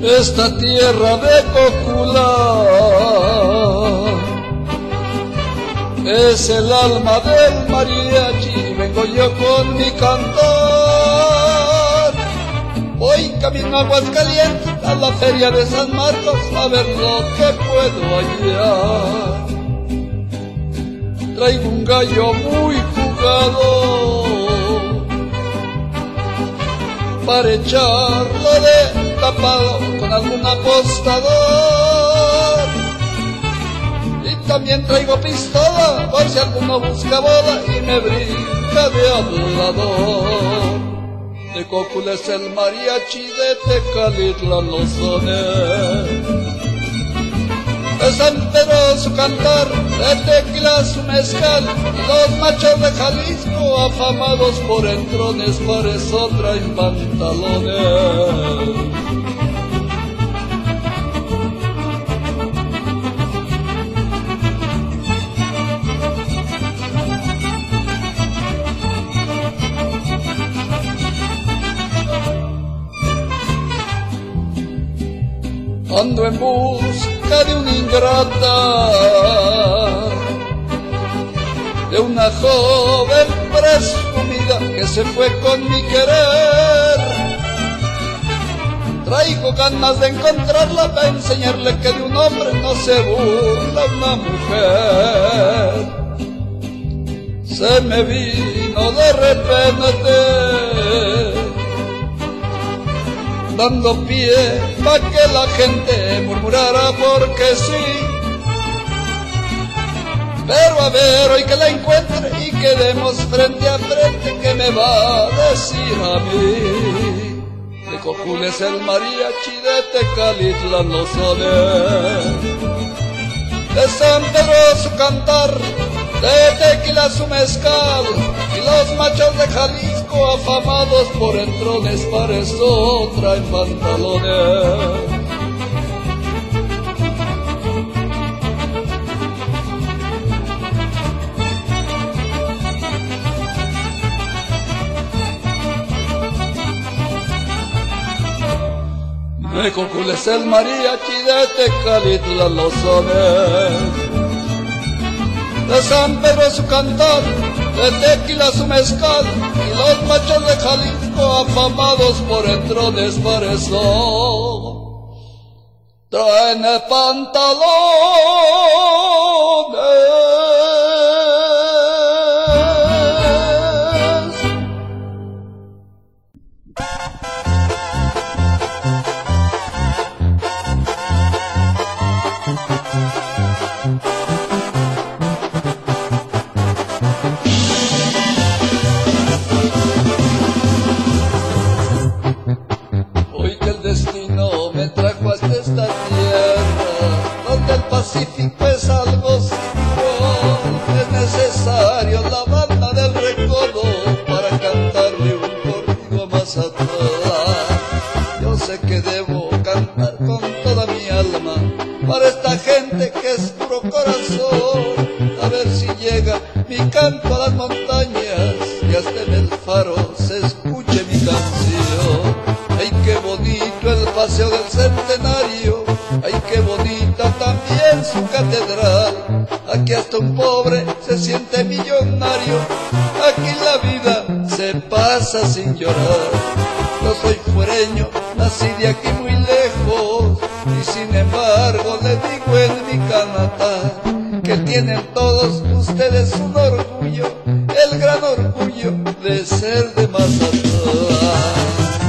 esta tierra de Cocula es el alma del mariachi. Vengo yo con mi cantar, voy camino a Aguascalientes, a la feria de San Marcos, a ver lo que puedo hallar. Traigo un gallo muy jugado para echarlo de tapado con algún apostador. Y también traigo pistola por si alguno busca bola y me brinca de hablador. De Cocula es el mariachi, de Tecalitlán los sones, de San Pedro su cantar, de Tequila su mezcal, los machos de Jalisco afamados por entrones, para eso traen pantalones. Ando en busca de una ingrata, de una joven presumida que se fue con mi querer. Traigo ganas de encontrarla para enseñarle que de un hombre no se burla una mujer. Se me vino de repente, dando pie pa' que la gente murmurara porque sí. Pero a ver, hoy que la encuentre y quedemos frente a frente, ¿qué me va a decir a mí? De Cocula es el mariachi, de Tecalitlán los sones, de San Pedro su cantar, de Tequila su mezcal, y los machos de Jalisco afamados por entrones, para eso traen pantalones. De Cocula es el mariachi, de Tecalitlán los sones, de San Pedro su cantar, de Tequila su mezcal, y los machos de Jalisco afamados por entrones, para eso traen pantalones. Pacífico es algo simple, es necesario la banda del recodo para cantarle un corrido a Mazatlán. Yo sé que debo cantar con toda mi alma para esta gente que es puro corazón, a ver si llega mi canto a las montañas y hasta en el faro se escuche mi canción. Ay, qué bonito el paseo del Centenario, ay, qué bonita también su catedral. Aquí hasta un pobre se siente millonario, aquí la vida se pasa sin llorar. Yo soy fuereño, nací de aquí muy lejos, y sin embargo le digo en mi canata que tienen todos ustedes un orgullo, el gran orgullo de ser de Mazatlán.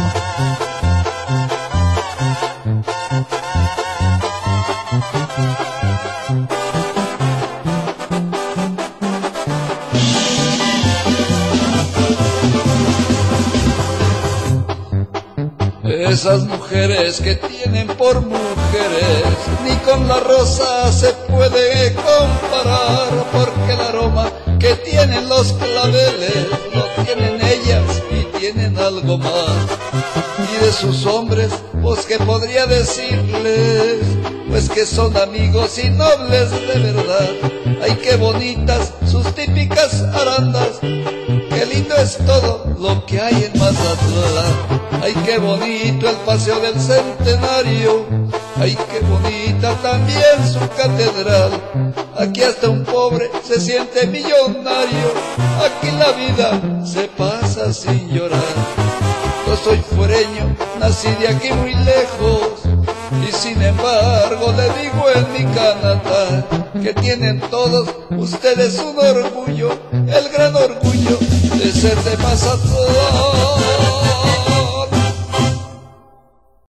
Esas mujeres que tienen por mujeres, ni con la rosa se puede comparar, porque el aroma que tienen los claveles lo tienen ellas y tienen algo más. Y de sus hombres, pues que podría decirles, pues que son amigos y nobles de verdad. Ay, qué bonitas sus típicas arandas, qué lindo es todo lo que hay en Mazatlán. Ay, qué bonito el paseo del Centenario. Ay, qué bonita también su catedral. Aquí hasta un pobre se siente millonario. Aquí la vida se pasa sin llorar. Yo soy fuereño, nací de aquí muy lejos, y sin embargo le digo en mi Canadá que tienen todos ustedes un orgullo, el gran orgullo de ser de Mazatlán.